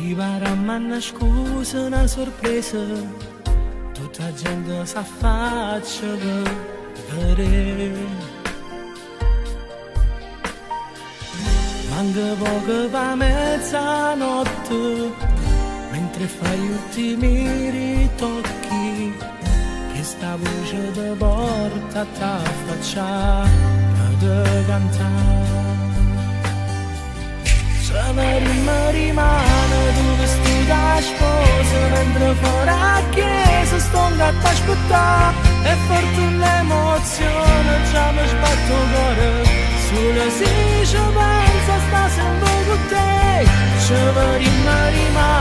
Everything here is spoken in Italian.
Arriverà una scusa, una sorpresa, tutta la gente s'affaccia per vedere. Manca poco per mezzanotte, mentre fai gli ultimi ritocchi, che sta voce ti porta a t'affacciare per cantare. Se rimane tu vestito da sposa, mentre fuori a chiesa sto un gatto a aspettare, e forte un'emozione già mi sbatto il cuore. Solo se ci penso sta sempre con te, ci rimane